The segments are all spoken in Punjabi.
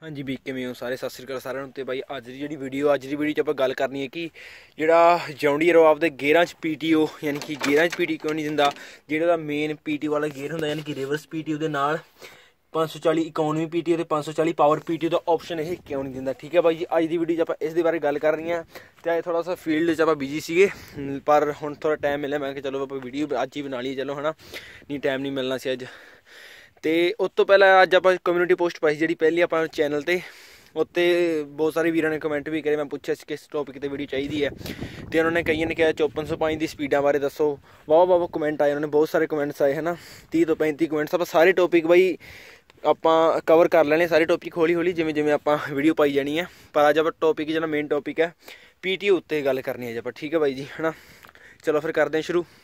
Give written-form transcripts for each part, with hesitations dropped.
हाँ जी भी किवें हो सारे सत श्री अकाल सारिਆਂ ਨੂੰ। ਤੇ ਬਾਈ ਅੱਜ ਦੀ ਵੀਡੀਓ 'ਚ ਆਪਾਂ ਗੱਲ ਕਰਨੀ ਹੈ ਕਿ ਜਿਹੜਾ ਜੌਨ ਡੀਅਰ ਉਹ ਆਪਦੇ ਗੇਅਰਾਂ 'ਚ ਪੀਟੀਓ ਯਾਨੀ ਕਿ ਗੇਅਰਾਂ 'ਚ ਪੀਟੀ ਕਿਉਂ ਨਹੀਂ ਦਿੰਦਾ। ਜਿਹੜਾ ਦਾ ਮੇਨ ਪੀਟੀ ਵਾਲਾ ਗੇਅਰ ਹੁੰਦਾ ਯਾਨੀ ਕਿ ਰਿਵਰਸ ਪੀਟੀਓ ਦੇ ਨਾਲ 540 ਇਕੋਨਮੀ ਪੀਟੀਓ ਤੇ 540 ਪਾਵਰ ਪੀਟੀਓ ਦਾ ਆਪਸ਼ਨ ਇਹ ਕਿਉਂ ਨਹੀਂ ਦਿੰਦਾ। ਠੀਕ ਹੈ ਬਾਈ ਜੀ, ਅੱਜ ਦੀ ਵੀਡੀਓ 'ਚ ਆਪਾਂ ਇਸ ਦੇ ਬਾਰੇ ਗੱਲ ਕਰ ਰਹੇ ਹਾਂ। ਤੇ ਅੱਜ ਥੋੜਾ ਸਾ ਫੀਲਡ 'ਚ ਆਪਾਂ ਬਿਜੀ ਸੀਗੇ, ਪਰ ਹੁਣ ਥੋੜਾ ਟਾਈਮ ਮਿਲਿਆ, ਮੈਂ ਕਿਹਾ ਚਲੋ ਆਪਾਂ ਵੀਡੀਓ ਅੱਜ ਹੀ ਬਣਾ ਲਈ, ਚਲੋ ਹੈ ਨਾ, ਨਹੀਂ ਟਾਈਮ ਨਹੀਂ ਮਿਲਣਾ ਸੀ ਅੱਜ। ਤੇ ਉਸ ਤੋਂ ਪਹਿਲਾਂ ਅੱਜ ਆਪਾਂ ਕਮਿਊਨਿਟੀ ਪੋਸਟ ਪਾਈ ਜਿਹੜੀ ਪਹਿਲੀ ਆਪਾਂ ਚੈਨਲ ਤੇ, ਉੱਤੇ ਬਹੁਤ ਸਾਰੇ ਵੀਰਾਂ ਨੇ ਕਮੈਂਟ ਵੀ ਕਰੇ। ਮੈਂ ਪੁੱਛਿਆ ਸੀ ਕਿਸ ਟੌਪਿਕ ਤੇ ਵੀਡੀਓ ਚਾਹੀਦੀ ਹੈ, ਤੇ ਉਹਨਾਂ ਨੇ ਕਈਆਂ ਨੇ ਕਿਹਾ 5405 ਦੀ ਸਪੀਡਾਂ ਬਾਰੇ ਦੱਸੋ। ਵਾਹ ਕਮੈਂਟ ਆਏ, ਉਹਨਾਂ ਨੇ ਬਹੁਤ ਸਾਰੇ ਕਮੈਂਟਸ ਆਏ ਹੈ ਨਾ, 30 ਤੋਂ 35 ਕਮੈਂਟਸ। ਆਪਾਂ ਸਾਰੇ ਟੌਪਿਕ ਬਾਈ ਆਪਾਂ ਕਵਰ ਕਰ ਲੈਣੇ, ਸਾਰੇ ਟੌਪਿਕ ਹੌਲੀ ਹੌਲੀ ਜਿਵੇਂ ਆਪਾਂ ਵੀਡੀਓ ਪਾਈ ਜਾਣੀ ਹੈ। ਪਰ ਅੱਜ ਆਪਾਂ ਟੌਪਿਕ ਜਿਹੜਾ ਮੇਨ ਟੌਪਿਕ ਹੈ ਪੀਟੀਓ ਉੱਤੇ ਗੱਲ ਕਰਨੀ ਹੈ ਜੀ ਆਪਾਂ। ਠੀਕ ਹੈ ਬਾਈ ਜੀ, ਹੈ ਨਾ, ਚਲੋ ਫਿਰ ਕਰਦੇ ਹਾਂ ਸ਼ੁਰੂ।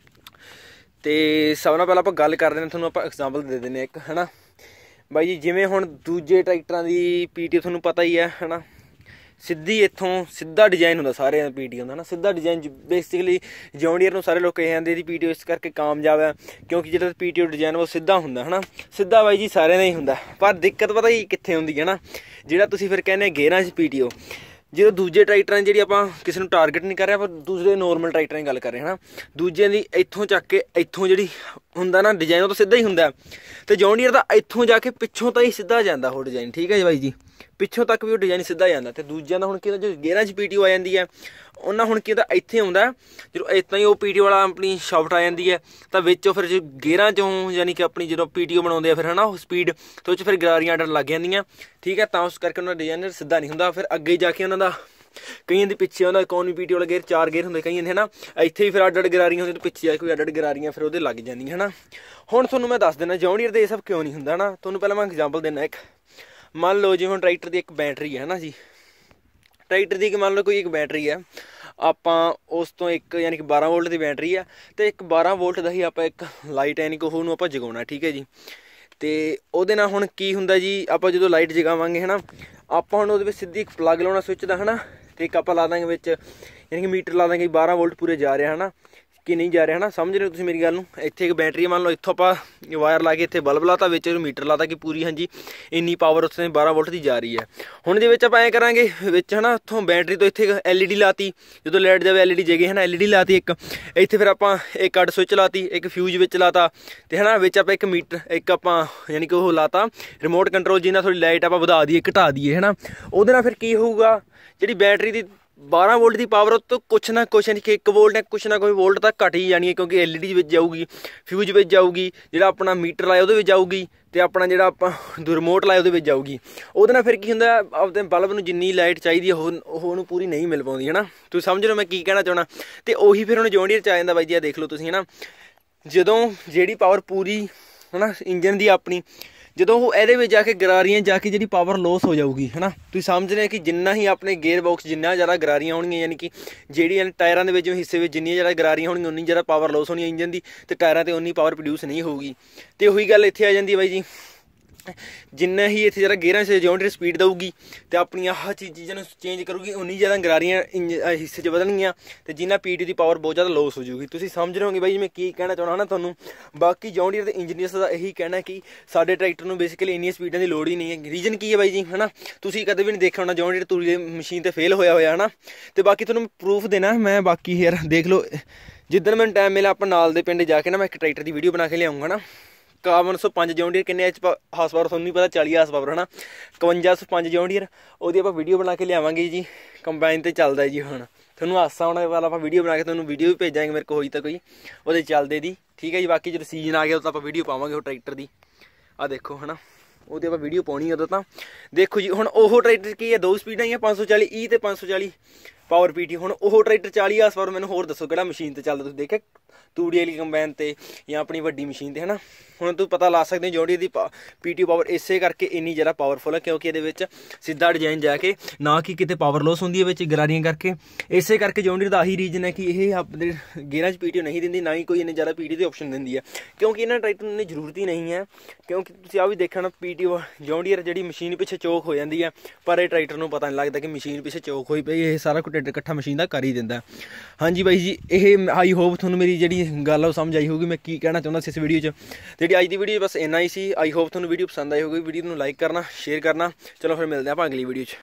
ਤੇ ਸਭ ਨਾਲ ਪਹਿਲਾਂ ਆਪਾਂ ਗੱਲ ਕਰਦੇ ਹਾਂ, ਤੁਹਾਨੂੰ ਆਪਾਂ ਐਗਜ਼ਾਮਪਲ ਦੇ ਦਿੰਦੇ ਹਾਂ ਇੱਕ, ਹੈ ਨਾ ਬਾਈ ਜੀ। ਜਿਵੇਂ ਹੁਣ ਦੂਜੇ ਟਰੈਕਟਰਾਂ ਦੀ ਪੀਟੀਓ ਤੁਹਾਨੂੰ ਪਤਾ ਹੀ ਹੈ ਨਾ, ਸਿੱਧੀ ਇੱਥੋਂ ਸਿੱਧਾ ਡਿਜ਼ਾਈਨ ਹੁੰਦਾ ਸਾਰਿਆਂ ਦਾ ਪੀਟੀਓ ਦਾ ਨਾ, ਸਿੱਧਾ ਡਿਜ਼ਾਈਨ। ਬੇਸਿਕਲੀ ਜੌਨ ਡੀਅਰ ਨੂੰ ਸਾਰੇ ਲੋਕ ਇਹ ਕਹਿੰਦੇ ਇਹਦੀ ਪੀਟੀਓ ਇਸ ਕਰਕੇ ਕਾਮਯਾਬ ਹੈ ਕਿਉਂਕਿ ਜਿਹੜਾ ਪੀਟੀਓ ਡਿਜ਼ਾਈਨ ਉਹ ਸਿੱਧਾ ਹੁੰਦਾ ਹੈ ਨਾ। ਸਿੱਧਾ ਬਾਈ ਜੀ ਸਾਰਿਆਂ ਦਾ ਹੀ ਹੁੰਦਾ, ਪਰ ਦਿੱਕਤ ਪਤਾ ਹੀ ਕਿੱਥੇ ਹੁੰਦੀ ਹੈ ਨਾ, ਜਿਹੜਾ ਤੁਸੀਂ ਫਿਰ ਕਹਿੰਦੇ ਗੇਅਰਾਂ 'ਚ ਪੀਟੀਓ। ਜਦੋਂ ਦੂਜੇ ਟਰੈਕਟਰਾਂ ਦੀ ਜਿਹੜੀ ਆਪਾਂ ਕਿਸੇ ਨੂੰ ਟਾਰਗੇਟ ਨਹੀਂ ਕਰ ਰਹੇ, ਆਪਾਂ ਦੂਸਰੇ ਨੋਰਮਲ ਟਰੈਕਟਰਾਂ ਦੀ ਗੱਲ ਕਰ ਰਹੇ ਹਾਂ ਨਾ, ਦੂਜਿਆਂ ਦੀ ਇੱਥੋਂ ਚੱਕ ਕੇ ਇੱਥੋਂ ਜਿਹੜੀ ਹੁੰਦਾ ਨਾ ਡਿਜ਼ਾਈਨ ਉਹ ਤਾਂ ਸਿੱਧਾ ਹੀ ਹੁੰਦਾ, ਤੇ ਜੌਨ ਡੀਅਰ ਦਾ ਇੱਥੋਂ ਜਾ ਕੇ ਪਿੱਛੋਂ ਤਾਂ ਹੀ ਸਿੱਧਾ ਜਾਂਦਾ ਉਹ ਡਿਜ਼ਾਈਨ। ਠੀਕ ਹੈ ਜੀ ਬਾਈ ਜੀ, ਪਿੱਛੋਂ ਤੱਕ ਵੀ ਉਹ ਡਿਜ਼ਾਈਨ ਸਿੱਧਾ ਜਾਂਦਾ। ਤੇ ਦੂਜਿਆਂ ਦਾ ਹੁਣ ਕੀ ਹੁੰਦਾ, ਜੋ ਗੇਅਰਾਂ 'ਚ ਪੀਟੀਓ ਆ ਜਾਂਦੀ ਹੈ, ਉਹਨਾਂ ਹੁਣ ਕੀ ਹੁੰਦਾ ਇੱਥੇ ਆਉਂਦਾ, ਜਦੋਂ ਇੱਦਾਂ ਹੀ ਉਹ ਪੀਟੀਓ ਵਾਲਾ ਆਪਣੀ ਸ਼ਾਫਟ ਆ ਜਾਂਦੀ ਹੈ, ਤਾਂ ਵਿੱਚੋਂ ਫਿਰ ਜੋ ਗੇਅਰਾਂ 'ਚੋਂ ਯਾਨੀ ਕਿ ਆਪਣੀ ਜਦੋਂ ਪੀਟੀਓ ਬਣਾਉਂਦੇ ਆ ਫਿਰ ਹੈ ਨਾ ਉਹ ਸਪੀਡ ਤੋਂ ਉਹ 'ਚ ਫਿਰ ਗਰਾਰੀਆਂ ਆਡਰ ਲੱਗ ਜਾਂਦੀਆਂ। ਠੀਕ ਹੈ, ਤਾਂ ਉਸ ਕਰਕੇ ਉਹਨਾਂ ਦਾ ਡਿਜ਼ਾਈਨ ਸਿੱਧਾ ਨਹੀਂ ਹੁੰਦਾ। ਫਿਰ ਅੱਗੇ ਜਾ ਕੇ ਉਹਨਾਂ ਦਾ ਕਈਆਂ ਦੇ ਪਿੱਛੇ ਉਹਨਾਂ ਇਕੋਨਮੀ ਪੀਟੀ ਵਾਲਾ ਗੇਅਰ 4 ਗੇਅਰ ਹੁੰਦੇ ਕਈਆਂ ਦੇ ਹੈ ਨਾ, ਇੱਥੇ ਵੀ ਫਿਰ ਅੱਡ ਗਰਾਰੀਆਂ ਹੁੰਦੀਆਂ, ਪਿੱਛੇ ਜਾ ਕੋਈ ਅੱਡ ਗਰਾਰੀਆਂ ਫਿਰ ਉਹਦੇ ਲੱਗ ਜਾਂਦੀਆਂ ਹੈ ਨਾ। ਹੁਣ ਤੁਹਾਨੂੰ ਮੈਂ ਦੱਸ ਦਿੰਦਾ ਜੌਨ ਡੀਅਰ ਦੇ ਇਹ ਸਭ ਕਿਉਂ ਨਹੀਂ ਹੁੰਦਾ ਨਾ। ਤੁਹਾਨੂੰ ਪਹਿਲਾਂ ਮੈਂ ਐਗਜ਼ਾਮਪਲ ਦਿੰਦਾ ਇੱਕ। ਮੰਨ ਲਓ ਜਿਵੇਂ ਹੁਣ ਟਰੈਕਟਰ ਦੀ ਇੱਕ ਬੈਟਰੀ ਹੈ ਨਾ ਜੀ, ਟਰੈਕਟਰ ਦੀ ਮੰਨ ਲਓ ਕੋਈ ਇੱਕ ਬੈਟਰੀ ਹੈ, ਆਪਾਂ ਉਸ ਤੋਂ ਇੱਕ ਯਾਨੀ ਕਿ 12 ਵੋਲਟ ਦੀ ਬੈਟਰੀ ਆ, ਅਤੇ ਇੱਕ 12 ਵੋਲਟ ਦਾ ਹੀ ਆਪਾਂ ਇੱਕ ਲਾਈਟ ਯਾਨੀ ਕਿ ਉਹਨੂੰ ਆਪਾਂ ਜਗਾਉਣਾ। ਠੀਕ ਹੈ ਜੀ, ਅਤੇ ਉਹਦੇ ਨਾਲ ਹੁਣ ਕੀ ਹੁੰਦਾ ਜੀ, ਆਪਾਂ ਜਦੋਂ ਲਾਈਟ ਜਗਾਵਾਂਗੇ ਹੈ ਨਾ, ਆਪਾਂ ਹੁਣ ਉਹਦੇ ਵਿੱਚ ਸਿੱਧੀ ਇੱਕ ਪਲੱਗ ਲਾਉਣਾ ਸਵਿੱਚ ਦਾ ਹੈ ਨਾ, ਅਤੇ ਇੱਕ ਆਪਾਂ ਲਾ ਦਾਂਗੇ ਵਿੱਚ ਯਾਨੀ ਕਿ ਮੀਟਰ ਲਾ ਦਾਂਗੇ 12 ਵੋਲਟ ਪੂਰੇ ਜਾ ਰਿਹਾ ਹੈ ਨਾ ਕਿ ਨਹੀਂ ਜਾ ਰਿਹਾ ਹੈ ਨਾ, ਸਮਝ ਰਹੇ ਹੋ ਤੁਸੀਂ ਮੇਰੀ ਗੱਲ ਨੂੰ। ਇੱਥੇ ਇੱਕ ਬੈਟਰੀ ਮੰਨ ਲਓ, ਇੱਥੋਂ ਆਪਾਂ ਵਾਇਰ ਲਾ ਕੇ ਇੱਥੇ ਬਲਬ ਲਾਤਾ, ਵਿੱਚ ਮੀਟਰ ਲਾਤਾ ਕਿ ਪੂਰੀ ਹਾਂਜੀ ਇੰਨੀ ਪਾਵਰ ਉੱਥੇ 12 ਵੋਲਟ ਦੀ ਜਾ ਰਹੀ ਹੈ। ਹੁਣ ਦੇ ਵਿੱਚ ਆਪਾਂ ਐਂ ਕਰਾਂਗੇ ਵਿੱਚ ਹੈ ਨਾ, ਉੱਥੋਂ ਬੈਟਰੀ ਤੋਂ ਇੱਥੇ LED ਲਾਤੀ, ਜਦੋਂ ਲਾਈਟ ਜਾਵੇ LED ਜਗੇ ਹੈ ਨਾ, LED ਲਾਤੀ ਇੱਕ, ਇੱਥੇ ਫਿਰ ਆਪਾਂ ਇੱਕ ਅੱਡ ਸਵਿੱਚ ਲਾਤੀ, ਇੱਕ ਫਿਊਜ਼ ਵਿੱਚ ਲਾਤਾ, ਅਤੇ ਹੈ ਨਾ ਵਿੱਚ ਆਪਾਂ ਇੱਕ ਮੀਟਰ ਇੱਕ ਆਪਾਂ ਯਾਨੀ ਕਿ ਉਹ ਲਾਤਾ ਰਿਮੋਟ ਕੰਟਰੋਲ, ਜਿਹਨਾਂ ਥੋੜ੍ਹੀ ਲਾਈਟ ਆਪਾਂ ਵਧਾ ਦਈਏ ਘਟਾ ਦਈਏ ਹੈ ਨਾ। ਉਹਦੇ ਨਾਲ ਫਿਰ ਕੀ ਹੋਊਗਾ, ਜਿਹੜੀ ਬੈਟਰੀ ਦੀ 12 ਵੋਲਟ ਦੀ ਪਾਵਰ ਤੋਂ ਕੁਛ ਨਾ ਕੁਛ ਯਾਨੀ ਕਿ 1 ਵੋਲਟ ਜਾਂ ਕੁਛ ਨਾ ਕੋਈ ਵੋਲਟ ਤਾਂ ਘਟ ਹੀ ਜਾਣੀ ਹੈ, ਕਿਉਂਕਿ LED ਵਿੱਚ ਜਾਊਗੀ, ਫਿਊਜ਼ ਵਿੱਚ ਜਾਊਗੀ, ਜਿਹੜਾ ਆਪਣਾ ਮੀਟਰ ਲਾਇਆ ਉਹਦੇ ਵਿੱਚ ਜਾਊਗੀ, ਅਤੇ ਆਪਣਾ ਜਿਹੜਾ ਆਪਾਂ ਰਿਮੋਟ ਲਾਇਆ ਉਹਦੇ ਵਿੱਚ ਜਾਊਗੀ। ਉਹਦੇ ਨਾਲ ਫਿਰ ਕੀ ਹੁੰਦਾ, ਆਪਦੇ ਬਲਬ ਨੂੰ ਜਿੰਨੀ ਲਾਈਟ ਚਾਹੀਦੀ ਹੈ ਉਹ ਉਹਨੂੰ ਪੂਰੀ ਨਹੀਂ ਮਿਲ ਪਾਉਂਦੀ ਹੈ ਨਾ। ਤੁਸੀਂ ਸਮਝ ਲਓ ਮੈਂ ਕੀ ਕਹਿਣਾ ਚਾਹੁੰਦਾ। ਅਤੇ ਉਹੀ ਫਿਰ ਹੁਣ ਜੌਨ ਡੀਅਰ 'ਚ ਆ ਜਾਂਦਾ ਬਾਈ ਜੀ, ਆ ਦੇਖ ਲਓ ਤੁਸੀਂ ਹੈ ਨਾ, ਜਦੋਂ ਜਿਹੜੀ ਪਾਵਰ ਪੂਰੀ ਹੈ ਨਾ ਇੰਜਨ ਦੀ ਆਪਣੀ, ਜਦੋਂ ਉਹ ਇਹਦੇ ਵਿੱਚ ਜਾ ਕੇ ਗਰਾਰੀਆਂ ਜਾ ਕੇ ਜਿਹੜੀ ਪਾਵਰ ਲੋਸ ਹੋ ਜਾਊਗੀ ਹੈ ਨਾ, ਤੁਸੀਂ ਸਮਝ ਰਹੇ ਕਿ ਜਿੰਨਾ ਹੀ ਆਪਣੇ ਗੇਅਰ ਬਾਕਸ ਜਿੰਨਾ ਜ਼ਿਆਦਾ ਗਰਾਰੀਆਂ ਹੋਣਗੀਆਂ, ਯਾਨੀ ਕਿ ਜਿਹੜੀ ਟਾਇਰਾਂ ਦੇ ਵਿੱਚ ਹਿੱਸੇ ਵਿੱਚ ਜਿੰਨੀਆਂ ਜ਼ਿਆਦਾ ਗਰਾਰੀਆਂ ਹੋਣਗੀਆਂ ਉਨੀ ਜ਼ਿਆਦਾ ਪਾਵਰ ਲੋਸ ਹੋਣੀ ਇੰਜਨ ਦੀ, ਅਤੇ ਟਾਇਰਾਂ 'ਤੇ ਉਨੀ ਪਾਵਰ ਪ੍ਰੋਡਿਊਸ ਨਹੀਂ ਹੋਊਗੀ। ਅਤੇ ਉਹੀ ਗੱਲ ਇੱਥੇ ਆ ਜਾਂਦੀ ਬਾਈ ਜੀ, ਜਿੰਨਾ ਹੀ ਇੱਥੇ ਜਿਹੜਾ ਗੇਅਰਾਂ 'ਚ ਜੌਨ ਡੀਅਰ ਸਪੀਡ ਦਊਗੀ ਅਤੇ ਆਪਣੀਆਂ ਆਹ ਚੀਜ਼ਾਂ ਨੂੰ ਚੇਂਜ ਕਰੂਗੀ, ਉਨੀ ਜ਼ਿਆਦਾ ਗਰਾਰੀਆਂ ਹਿੱਸੇ 'ਚ ਵਧਣਗੀਆਂ, ਅਤੇ ਜਿੰਨਾ ਪੀਟੀ ਦੀ ਪਾਵਰ ਬਹੁਤ ਜ਼ਿਆਦਾ ਲੋਸ ਹੋ ਜਾਊਗੀ। ਤੁਸੀਂ ਸਮਝ ਰਹੇ ਹੋਗੇ ਬਾਈ ਜੀ ਮੈਂ ਕੀ ਕਹਿਣਾ ਚਾਹੁੰਦਾ ਨਾ ਤੁਹਾਨੂੰ। ਬਾਕੀ ਜੌਨ ਡੀਅਰ ਦੇ ਇੰਜੀਨੀਅਰਸ ਦਾ ਇਹੀ ਕਹਿਣਾ ਕਿ ਸਾਡੇ ਟਰੈਕਟਰ ਨੂੰ ਬੇਸਿਕਲੀ ਇੰਨੀਆਂ ਸਪੀਡਾਂ ਦੀ ਲੋੜ ਹੀ ਨਹੀਂ ਹੈ। ਰੀਜ਼ਨ ਕੀ ਹੈ ਬਾਈ ਜੀ ਹੈ ਨਾ, ਤੁਸੀਂ ਕਦੇ ਵੀ ਨਹੀਂ ਦੇਖਿਆ ਹੋਣਾ ਜੌਨ ਡੀਅਰ ਤੂੜੀ ਦੀ ਮਸ਼ੀਨ 'ਤੇ ਫੇਲ ਹੋਇਆ ਹੈ ਨਾ। ਅਤੇ ਬਾਕੀ ਤੁਹਾਨੂੰ ਪ੍ਰੂਫ ਦੇਣਾ ਮੈਂ, ਬਾਕੀ ਯਾਰ ਦੇਖ ਲਓ, ਜਿੱਦਣ ਮੈਨੂੰ ਟਾਈਮ ਮਿਲਿਆ ਆਪਾਂ ਨਾਲ ਦੇ ਪਿੰਡ ਜਾ ਕੇ ਨਾ ਮੈਂ ਇੱਕ ਟਰੈਕਟਰ ਦੀ ਵੀਡੀਓ ਬਣਾ ਕੇ ਲਿਆਉਂਗਾ ਨਾ। 5105 ਜੌਨ ਡੀਅਰ ਕਿੰਨੇ ਹਾਰਸ ਪਾਵਰ ਤੁਹਾਨੂੰ ਨਹੀਂ ਪਤਾ, 40 ਹਾਰਸ ਪਾਵਰ ਹੈ ਨਾ, 5105 ਜੌਨ ਡੀਅਰ, ਉਹਦੀ ਆਪਾਂ ਵੀਡੀਓ ਬਣਾ ਕੇ ਲਿਆਵਾਂਗੇ ਜੀ। ਕੰਬਾਈਨ 'ਤੇ ਚੱਲਦਾ ਜੀ, ਹੁਣ ਤੁਹਾਨੂੰ ਹਾਸਾ ਆਉਣਾ ਵਾਲਾ ਆਪਾਂ ਵੀਡੀਓ ਬਣਾ ਕੇ ਤੁਹਾਨੂੰ ਵੀਡੀਓ ਵੀ ਭੇਜਾਂਗੇ ਮੇਰੇ ਕੋਲ ਹੋਈ ਤਾਂ ਕੋਈ ਉਹਦੇ ਚੱਲਦੇ ਦੀ। ਠੀਕ ਹੈ ਜੀ, ਬਾਕੀ ਜਦੋਂ ਸੀਜ਼ਨ ਆ ਗਿਆ ਉਦੋਂ ਆਪਾਂ ਵੀਡੀਓ ਪਾਵਾਂਗੇ ਉਹ ਟਰੈਕਟਰ ਦੀ। ਆਹ ਦੇਖੋ ਹੈ ਨਾ, ਉਹਦੀ ਆਪਾਂ ਵੀਡੀਓ ਪਾਉਣੀ ਉਦੋਂ ਤਾਂ ਦੇਖੋ ਜੀ। ਹੁਣ ਉਹ ਟਰੈਕਟਰ ਕੀ ਹੈ, 2 ਸਪੀਡਾਂ ਹੀ ਆ, 540E ਅਤੇ 540 ਪਾਵਰ ਪੀਟੀ। ਹੁਣ ਉਹ ਟਰੈਕਟਰ 40 ਹਾਰਸ ਪਾਵਰ, ਮੈਨੂੰ ਹੋਰ ਦੱਸੋ ਕਿਹੜਾ ਮਸ਼ੀਨ 'ਤੇ ਚੱਲਦਾ, ਤੁਸੀਂ ਦੇਖਿਆ ਤੂੜੀ ਵਾਲੀ ਕੰਬਾਈਨ 'ਤੇ ਜਾਂ ਆਪਣੀ ਵੱਡੀ ਮਸ਼ੀਨ 'ਤੇ ਹੈ ਨਾ। ਹੁਣ ਤੂੰ ਪਤਾ ਲਾ ਸਕਦੇ ਹੋ ਜੌਨ ਡੀਅਰ ਦੀ ਪੀਟੀ ਪਾਵਰ ਇਸੇ ਕਰਕੇ ਇੰਨੀ ਜ਼ਿਆਦਾ ਪਾਵਰਫੁਲ ਹੈ ਕਿਉਂਕਿ ਇਹਦੇ ਵਿੱਚ ਸਿੱਧਾ ਡਿਜ਼ਾਈਨ ਜਾ ਕੇ ਨਾ ਕਿ ਕਿਤੇ ਪਾਵਰ ਲੋਸ ਹੁੰਦੀ ਹੈ ਵਿੱਚ ਗਰਾਰੀਆਂ ਕਰਕੇ। ਇਸੇ ਕਰਕੇ ਜੌਨ ਡੀਅਰ ਦਾ ਆਹੀ ਰੀਜ਼ਨ ਹੈ ਕਿ ਇਹ ਆਪਣੇ ਗੇਅਰਾਂ 'ਚ ਪੀਟੀ ਨਹੀਂ ਦਿੰਦੀ, ਨਾ ਹੀ ਕੋਈ ਇੰਨੇ ਜ਼ਿਆਦਾ ਪੀਟੀ ਦੀ ਆਪਸ਼ਨ ਦਿੰਦੀ ਹੈ, ਕਿਉਂਕਿ ਇਹਨਾਂ ਟਰੈਕਟਰ ਨੂੰ ਇੰਨੀ ਜ਼ਰੂਰਤ ਹੀ ਨਹੀਂ ਹੈ। ਕਿਉਂਕਿ ਤੁਸੀਂ ਆਹ ਵੀ ਦੇਖਿਆ ਨਾ, ਪੀਟੀ ਜੌਨ ਡੀਅਰ ਜਿਹੜੀ ਮਸ਼ੀਨ ਪਿੱਛੇ ਚੋਕ ਹੋ ਜਾਂਦੀ ਹੈ, ਪਰ ਇਹ ਟਰੈਕਟਰ ਨੂੰ ਪਤਾ ਨਹੀਂ ਲੱਗਦਾ ਕਿ ਮਸ਼ੀਨ ਪਿੱਛੇ ਚੋਕ ਹੋਈ ਪਈ, ਇਹ ਸਾਰਾ ਕੁਝ ਇਕੱਠਾ ਮਸ਼ੀਨ ਦਾ ਕਰ ਹੀ ਦਿੰਦਾ। ਹਾਂਜੀ ਬਾਈ ਜੀ, ਇਹ ਆਈ ਹੋਪ ਤੁਹਾਨੂੰ ਮੇਰੀ ਜਿਹੜੀ ਗੱਲ ਉਹ ਸਮਝ ਆਈ ਹੋਊਗੀ ਮੈਂ ਕੀ ਕਹਿਣਾ ਚਾਹੁੰਦਾ ਸੀ ਇਸ ਵੀਡੀਓ 'ਚ। ਜਿਹੜੀ ਅੱਜ ਦੀ ਵੀਡੀਓ ਬਸ ਇੰਨਾ ਹੀ ਸੀ। ਆਈ ਹੋਪ ਤੁਹਾਨੂੰ ਵੀਡੀਓ ਪਸੰਦ ਆਈ ਹੋਊਗੀ। ਵੀਡੀਓ ਨੂੰ ਲਾਈਕ ਕਰਨਾ, ਸ਼ੇਅਰ ਕਰਨਾ। ਚਲੋ ਫਿਰ ਮਿਲਦੇ ਆਪਾਂ ਅਗਲੀ ਵੀਡੀਓ 'ਚ।